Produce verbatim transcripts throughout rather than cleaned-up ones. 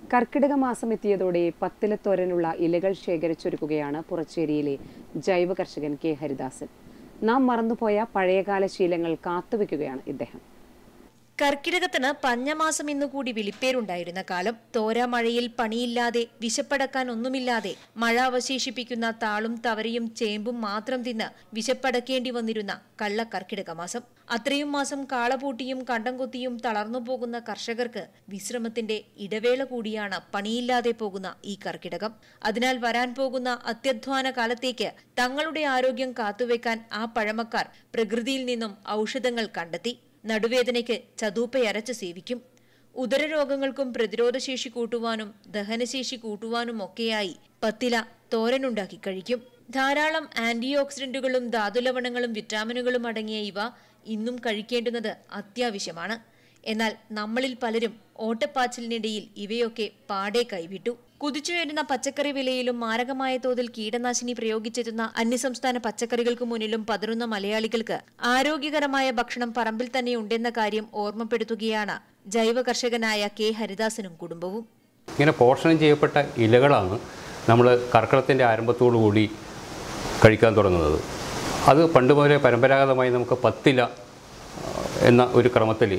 കർക്കിടക മാസം എത്തിയതോടെ പത്തിലത്തോരനുള്ള ഇലകൾ ശേഖരിച്ചൊരുക്കുകയാണ് പുറച്ചേരിയിലെ ജൈവ കർഷകൻ കെ ഹരിദാസൻ. നാം മറന്നുപോയ പഴയകാല ശീലങ്ങൾ കാത്തുവെക്കുകയാണ് ഇദ്ദേഹം. കർക്കിടകത്തിന് പഞ്ഞമാസം എന്നുകൂടി വിളിപ്പേരുണ്ടായിരുന്ന കാലം. തോരാമഴയിൽ പണിയില്ലാതെ വിശപ്പടക്കാൻ ഒന്നുമില്ലാതെ മഴ അവശേഷിപ്പിക്കുന്ന താളും തവരയും ചേമ്പും മാത്രം തിന്ന് വിശപ്പടക്കേണ്ടി വന്നിരുന്ന കള്ള കർക്കിടക മാസം. അത്രയും മാസം കാളപൂട്ടിയും കണ്ടം കൊത്തിയും തളർന്നു പോകുന്ന കർഷകർക്ക് വിശ്രമത്തിന്റെ ഇടവേള കൂടിയാണ് പണിയില്ലാതെ പോകുന്ന ഈ കർക്കിടകം. അതിനാൽ വരാൻ പോകുന്ന അത്യധ്വാന കാലത്തേക്ക് തങ്ങളുടെ ആരോഗ്യം കാത്തുവെക്കാൻ ആ പഴമക്കാർ പ്രകൃതിയിൽ നിന്നും ഔഷധങ്ങൾ കണ്ടെത്തി. നടുവേദനയ്ക്ക് ചതൂപ്പയരച്ച് സേവിക്കും. ഉദരരോഗങ്ങൾക്കും പ്രതിരോധശേഷി കൂട്ടുവാനും ദഹനശേഷി കൂട്ടുവാനും ഒക്കെയായി പത്തില തോരനുണ്ടാക്കി കഴിക്കും. ധാരാളം ആന്റി ഓക്സിഡന്റുകളും ധാതുലവണങ്ങളും വിറ്റാമിനുകളും അടങ്ങിയ ഇവ ഇന്നും കഴിക്കേണ്ടുന്നത് അത്യാവശ്യമാണ്. എന്നാൽ നമ്മളിൽ പലരും ഓട്ടപ്പാച്ചിലിനിടയിൽ ഇവയൊക്കെ പാടെ കൈവിട്ടു. കുതിച്ചുയരുന്ന പച്ചക്കറി വിലയിലും മാരകമായ തോതിൽ കീടനാശിനി പ്രയോഗിച്ചെത്തുന്ന അന്യസംസ്ഥാന പച്ചക്കറികൾക്ക് മുന്നിലും പതറുന്ന മലയാളികൾക്ക് ആരോഗ്യകരമായ ഭക്ഷണം പറമ്പിൽ തന്നെ ഉണ്ടെന്ന കാര്യം ഓർമ്മപ്പെടുത്തുകയാണ് ജൈവ കർഷകനായ കെ ഹരിദാസനും കുടുംബവും. ഇങ്ങനെ പോഷണം ചെയ്യപ്പെട്ട ഇലകളാണ് നമ്മൾ കർക്കിടകത്തിൻ്റെ ആരംഭത്തോടുകൂടി കഴിക്കാൻ തുടങ്ങുന്നത്. അത് പണ്ട് മുതലേ പരമ്പരാഗതമായി നമുക്ക് പത്തില എന്ന ഒരു ക്രമത്തിൽ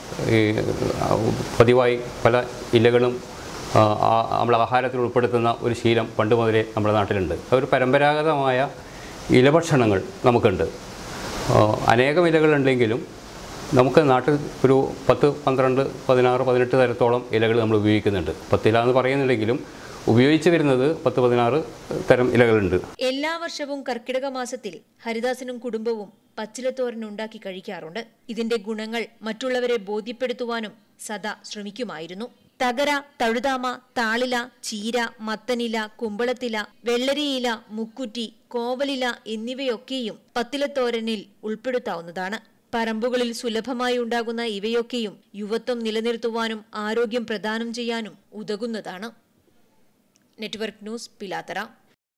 പതിവായി പല ഇലകളും നമ്മൾ ആഹാരത്തിൽ ഉൾപ്പെടുത്തുന്ന ഒരു ശീലം പണ്ട് മുതലേ നമ്മുടെ നാട്ടിലുണ്ട്. ഒരു പരമ്പരാഗതമായ ഇലഭക്ഷണങ്ങൾ നമുക്കുണ്ട്. അനേകം ഇലകളുണ്ടെങ്കിലും നമുക്ക് നാട്ടിൽ ഒരു പത്ത് പന്ത്രണ്ട് പതിനാറ് പതിനെട്ട് തരത്തോളം ഇലകൾ നമ്മൾ ഉപയോഗിക്കുന്നുണ്ട്. പത്തില എന്ന് പറയുന്നുണ്ടെങ്കിലും ഉപയോഗിച്ചു വരുന്നത് പത്ത് പതിനാറ് തരം ഇലകളുണ്ട്. എല്ലാ വർഷവും കർക്കിടക മാസത്തിൽ ഹരിദാസനും കുടുംബവും പച്ചിലത്തോരൻ ഉണ്ടാക്കി കഴിക്കാറുണ്ട്. ഇതിന്റെ ഗുണങ്ങൾ മറ്റുള്ളവരെ ബോധ്യപ്പെടുത്തുവാനും സദാ ശ്രമിക്കുമായിരുന്നു. തകര, തഴുതാമ, താളില, ചീര, മത്തനില, കുമ്പളത്തില, വെള്ളരിയില, മുക്കുറ്റി, കോവലില എന്നിവയൊക്കെയും പത്തിലത്തോരനിൽ ഉൾപ്പെടുത്താവുന്നതാണ്. പറമ്പുകളിൽ സുലഭമായി ഉണ്ടാകുന്ന ഇവയൊക്കെയും യുവത്വം നിലനിർത്തുവാനും ആരോഗ്യം പ്രദാനം ചെയ്യാനും ഉതകുന്നതാണ്. Network news, Pilathara.